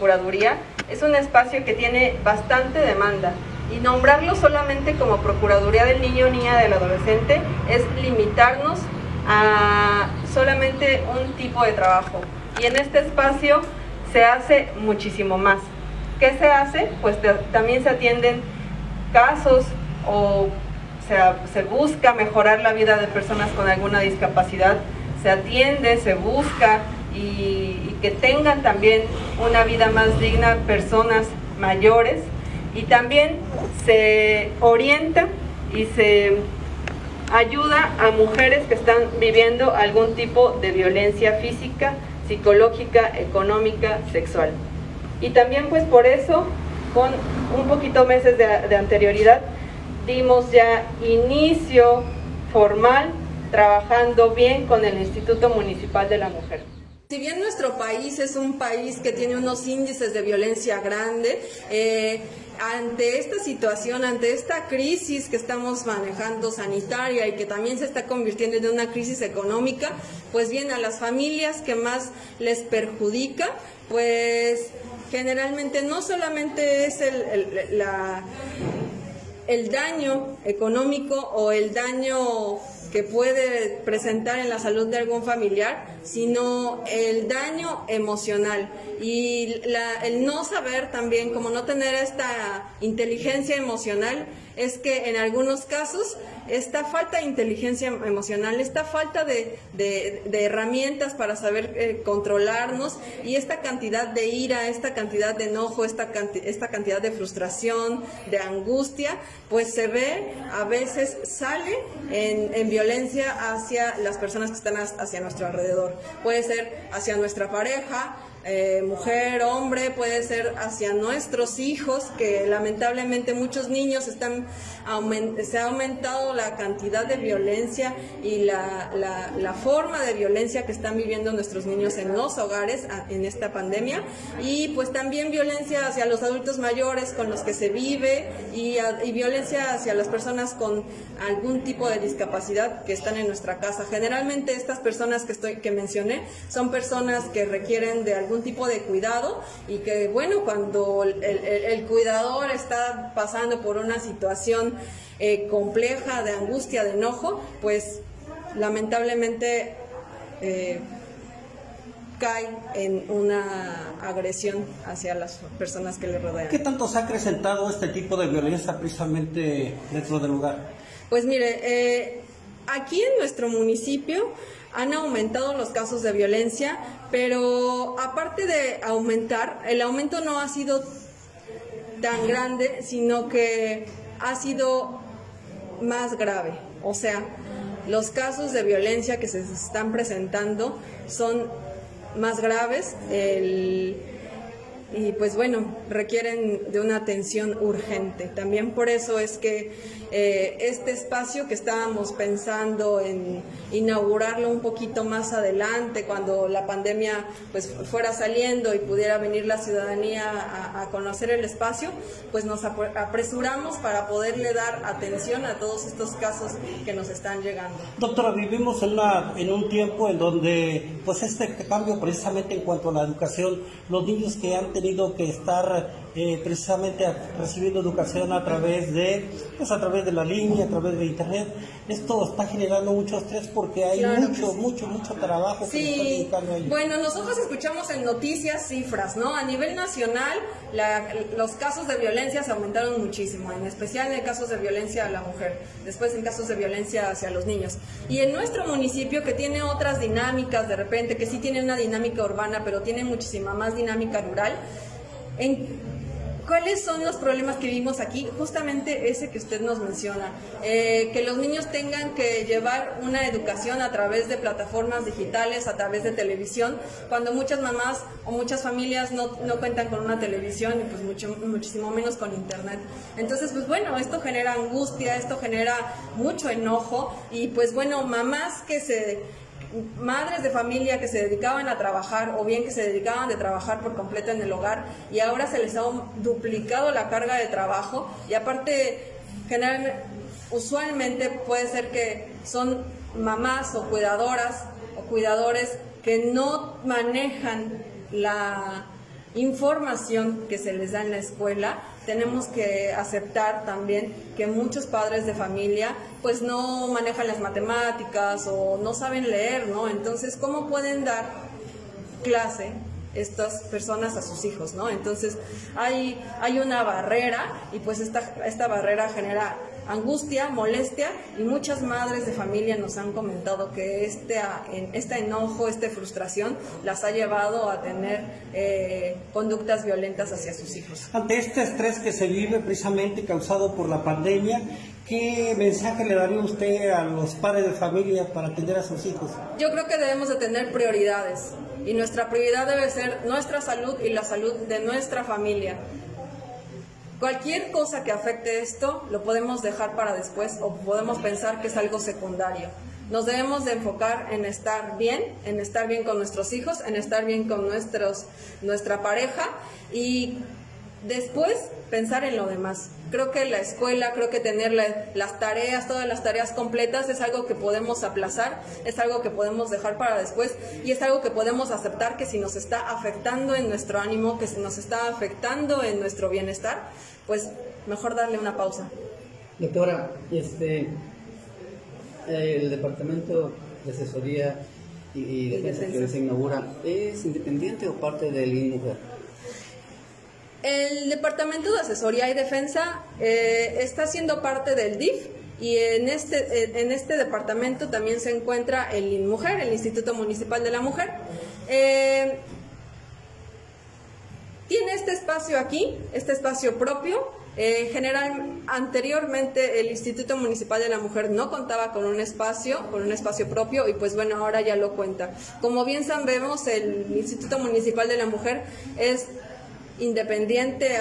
Procuraduría es un espacio que tiene bastante demanda, y nombrarlo solamente como Procuraduría del Niño o Niña del Adolescente es limitarnos a solamente un tipo de trabajo, y en este espacio se hace muchísimo más. ¿Qué se hace? Pues también se atienden casos o se busca mejorar la vida de personas con alguna discapacidad, se atiende, se busca y que tengan también una vida más digna personas mayores, y también se orienta y se ayuda a mujeres que están viviendo algún tipo de violencia física, psicológica, económica, sexual. Y también pues por eso, con un poquito meses de anterioridad, dimos ya inicio formal trabajando bien con el Instituto Municipal de la Mujer. Si bien nuestro país es un país que tiene unos índices de violencia grande, ante esta situación, ante esta crisis que estamos manejando sanitaria y que también se está convirtiendo en una crisis económica, pues bien, a las familias que más les perjudica, pues generalmente no solamente es el daño económico o el daño que puede presentar en la salud de algún familiar, sino el daño emocional y el no saber también, como no tener esta inteligencia emocional, es que en algunos casos esta falta de inteligencia emocional, esta falta de herramientas para saber controlarnos, y esta cantidad de ira, esta cantidad de enojo, esta cantidad de frustración, de angustia, pues se ve, a veces sale en violencia hacia las personas que están hacia nuestro alrededor. Puede ser hacia nuestra pareja, mujer, hombre, puede ser hacia nuestros hijos, que lamentablemente muchos niños se ha aumentado la cantidad de violencia y la forma de violencia que están viviendo nuestros niños en los hogares en esta pandemia, y pues también violencia hacia los adultos mayores con los que se vive, y violencia hacia las personas con algún tipo de discapacidad que están en nuestra casa. Generalmente estas personas que mencioné son personas que requieren de algún tipo de cuidado, y que bueno, cuando el cuidador está pasando por una situación compleja de angustia, de enojo, pues lamentablemente cae en una agresión hacia las personas que le rodean. ¿Qué tanto se ha acrecentado este tipo de violencia precisamente dentro del lugar? Pues mire, aquí en nuestro municipio han aumentado los casos de violencia, pero aparte de aumentar, el aumento no ha sido tan grande, sino que ha sido más grave. O sea, los casos de violencia que se están presentando son más graves, y pues bueno, requieren de una atención urgente. También por eso es que este espacio que estábamos pensando en inaugurarlo un poquito más adelante, cuando la pandemia pues fuera saliendo y pudiera venir la ciudadanía a conocer el espacio, pues nos apresuramos para poderle dar atención a todos estos casos que nos están llegando. Doctora, vivimos en un tiempo en donde pues este cambio precisamente en cuanto a la educación, los niños que han tenido que estar precisamente recibiendo educación a través de la línea, a través de internet, esto está generando mucho estrés porque hay mucho trabajo que se está dedicando a ello. Bueno, nosotros escuchamos en noticias cifras, ¿no? A nivel nacional, los casos de violencia se aumentaron muchísimo, en especial en casos de violencia a la mujer, después en casos de violencia hacia los niños. Y en nuestro municipio, que tiene otras dinámicas de repente, que sí tiene una dinámica urbana, pero tiene muchísima más dinámica rural, ¿cuáles son los problemas que vimos aquí? Justamente ese que usted nos menciona, que los niños tengan que llevar una educación a través de plataformas digitales, a través de televisión, cuando muchas mamás o muchas familias no cuentan con una televisión, y pues muchísimo menos con internet. Entonces, pues bueno, esto genera angustia, esto genera mucho enojo, y pues bueno, madres de familia que se dedicaban a trabajar, o bien que se dedicaban de trabajar por completo en el hogar, y ahora se les ha duplicado la carga de trabajo, y aparte usualmente puede ser que son mamás o cuidadoras o cuidadores que no manejan información que se les da en la escuela, tenemos que aceptar también que muchos padres de familia pues no manejan las matemáticas o no saben leer, ¿no? Entonces, ¿cómo pueden dar clase estas personas a sus hijos, ¿no? Entonces hay una barrera y pues esta barrera genera angustia, molestia, y muchas madres de familia nos han comentado que este enojo, esta frustración las ha llevado a tener conductas violentas hacia sus hijos. Ante este estrés que se vive precisamente causado por la pandemia, ¿qué mensaje le daría usted a los padres de familia para atender a sus hijos? Yo creo que debemos de tener prioridades, y nuestra prioridad debe ser nuestra salud y la salud de nuestra familia. Cualquier cosa que afecte esto lo podemos dejar para después o podemos pensar que es algo secundario. Nos debemos de enfocar en estar bien con nuestros hijos, en estar bien con nuestra pareja, y después pensar en lo demás. Creo que la escuela, creo que tener las tareas, todas las tareas completas es algo que podemos aplazar, es algo que podemos dejar para después, y es algo que podemos aceptar que si nos está afectando en nuestro ánimo, que si nos está afectando en nuestro bienestar, pues mejor darle una pausa. Doctora, el Departamento de Asesoría y Defensa que se inaugura, ¿es independiente o parte del INMUJER? El Departamento de Asesoría y Defensa está siendo parte del DIF, y en este departamento también se encuentra el INMUJER, el Instituto Municipal de la Mujer. Tiene este espacio aquí, este espacio propio. Anteriormente el Instituto Municipal de la Mujer no contaba con un espacio propio, y pues bueno, ahora ya lo cuenta. Como bien sabemos, el Instituto Municipal de la Mujer es independiente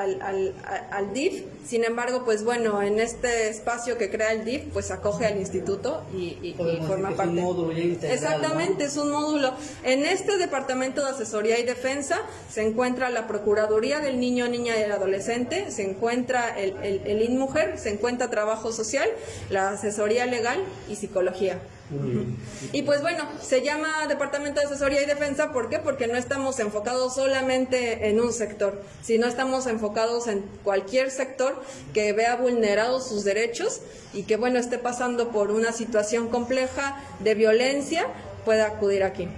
al DIF. Sin embargo, pues bueno, en este espacio que crea el DIF, pues acoge al instituto y forma parte. Es un módulo ya integral, exactamente, ¿no? Es un módulo. En este Departamento de Asesoría y Defensa se encuentra la Procuraduría del Niño, Niña y el Adolescente, se encuentra el INMUJER, se encuentra Trabajo Social, la Asesoría Legal y Psicología. Y pues bueno, se llama Departamento de Asesoría y Defensa, ¿por qué? Porque no estamos enfocados solamente en un sector, sino estamos enfocados en cualquier sector que vea vulnerados sus derechos y que bueno, esté pasando por una situación compleja de violencia, pueda acudir aquí.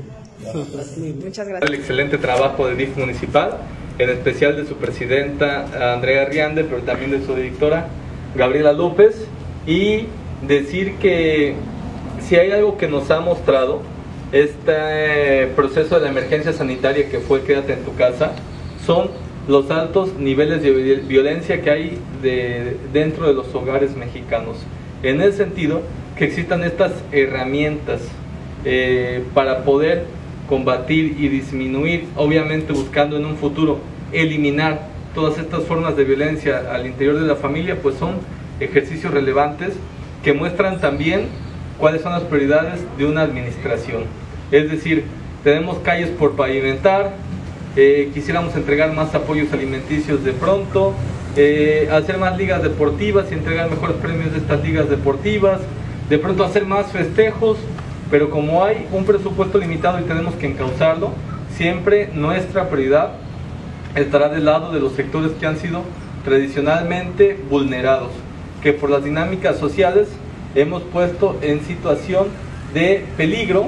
Muchas gracias. El excelente trabajo de DIF municipal, en especial de su presidenta Andrea Riande, pero también de su directora Gabriela López, y decir que si hay algo que nos ha mostrado este proceso de la emergencia sanitaria que fue Quédate en tu casa, son los altos niveles de violencia que hay dentro de los hogares mexicanos. En el sentido que existan estas herramientas para poder combatir y disminuir, obviamente buscando en un futuro eliminar todas estas formas de violencia al interior de la familia, pues son ejercicios relevantes que muestran también cuáles son las prioridades de una administración. Es decir, tenemos calles por pavimentar, quisiéramos entregar más apoyos alimenticios de pronto, hacer más ligas deportivas y entregar mejores premios de estas ligas deportivas, de pronto hacer más festejos, pero como hay un presupuesto limitado y tenemos que encauzarlo, siempre nuestra prioridad estará del lado de los sectores que han sido tradicionalmente vulnerados, que por las dinámicas sociales hemos puesto en situación de peligro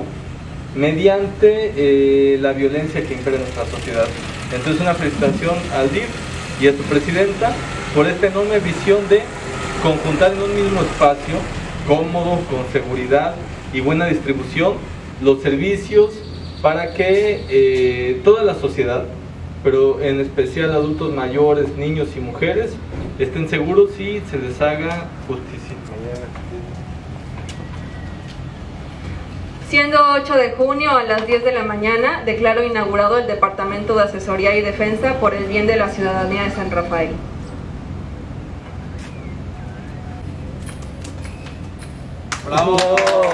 mediante la violencia que impera en nuestra sociedad. Entonces, una felicitación al DIF y a su presidenta por esta enorme visión de conjuntar en un mismo espacio, cómodo, con seguridad y buena distribución, los servicios para que toda la sociedad, pero en especial adultos mayores, niños y mujeres, estén seguros y se les haga justicia. Siendo 8 de junio a las 10 de la mañana, declaro inaugurado el Departamento de Asesoría y Defensa por el bien de la ciudadanía de San Rafael. ¡Bravo!